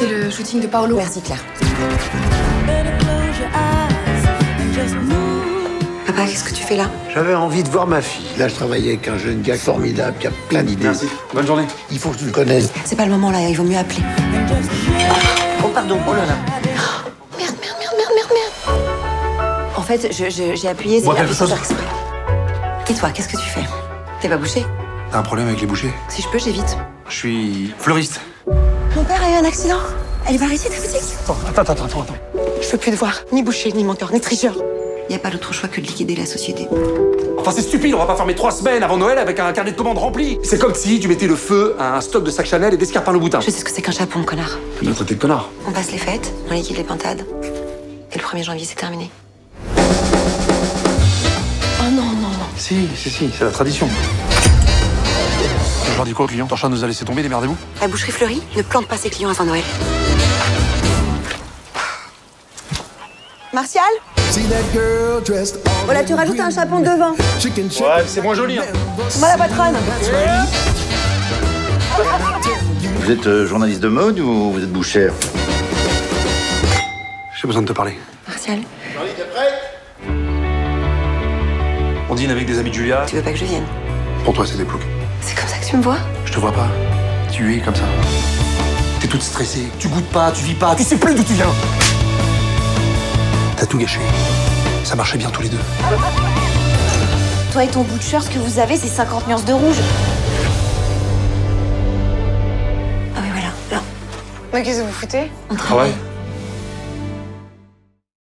C'est le shooting de Paolo. Merci Claire. Papa, qu'est-ce que tu fais là? J'avais envie de voir ma fille. Là, je travaillais avec un jeune gars formidable qui a plein d'idées. Merci. Bonne journée. Il faut que tu le connaisses. C'est pas le moment là, il vaut mieux appeler. Oh, pardon. Oh là là. Merde. En fait, j'ai appuyé. Bois quelque chose. exprès. Et toi, qu'est-ce que tu fais? T'es pas bouché? T'as un problème avec les bouchers? Si je peux, j'évite. Je suis fleuriste. Mon père a eu un accident. Elle va arrêter ta boutique. Attends. Je veux plus te voir, ni boucher, ni menteur, ni tricheur. Y a pas d'autre choix que de liquider la société. Enfin, c'est stupide, on va pas fermer 3 semaines avant Noël avec un carnet de commandes rempli. C'est comme si tu mettais le feu à un stock de sacs Chanel et d'escarpins Louboutin. Je sais ce que c'est qu'un chapon, connard. Tu m'as traité de connard. On passe les fêtes, on liquide les pintades. Et le 1er janvier, c'est terminé. Oh non. Si, c'est la tradition. Je leur dis quoi aux clients? Torchard nous a laissé tomber, démerdez-vous. La boucherie fleurie ne plante pas ses clients avant Noël. Martial? Voilà, tu rajoutes un chapon devant. Ouais, c'est moins joli, hein. Moi la patronne. Vous êtes journaliste de mode ou vous êtes bouchère? J'ai besoin de te parler. Martial, On dîne avec des amis de Julia. tu veux pas que je vienne? Pour toi, c'est des ploucs. C'est comme ça que tu me vois? Je te vois pas. Tu es comme ça. T'es toute stressée. Tu goûtes pas, tu vis pas, tu sais plus d'où tu viens. T'as tout gâché. Ça marchait bien tous les deux. Toi et ton butcher, ce que vous avez, c'est 50 nuances de rouge. Ah oui, voilà. Là. Mais qu'est-ce que vous foutez? On Ah travaille. ouais?